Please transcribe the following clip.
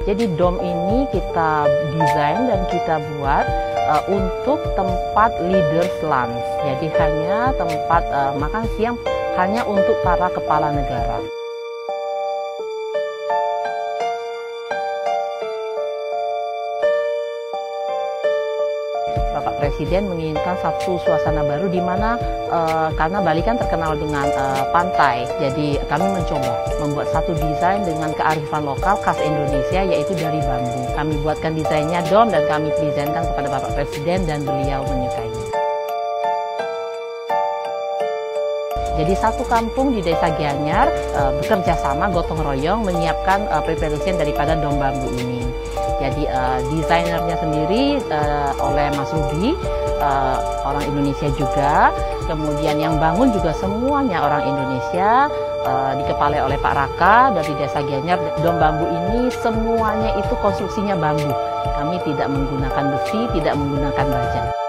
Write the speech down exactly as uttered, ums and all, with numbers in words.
Jadi dom ini kita desain dan kita buat uh, untuk tempat leaders lunch. Jadi hanya tempat uh, makan siang hanya untuk para kepala negara. Bapak Presiden menginginkan satu suasana baru di mana uh, karena Bali kan terkenal dengan uh, pantai, jadi kami mencoba membuat satu desain dengan kearifan lokal khas Indonesia yaitu dari bambu. Kami buatkan desainnya dom dan kami presentkan kepada Bapak Presiden dan beliau menyukainya. Jadi satu kampung di Desa Gianyar uh, bekerja sama gotong royong menyiapkan uh, preparation daripada dom bambu ini. Jadi uh, desainernya sendiri uh, oleh Mas Ruby, uh, orang Indonesia juga. Kemudian yang bangun juga semuanya orang Indonesia, uh, dikepalai oleh Pak Raka dari Desa Gianyar. Dom bambu ini semuanya itu konstruksinya bambu. Kami tidak menggunakan besi, tidak menggunakan baja.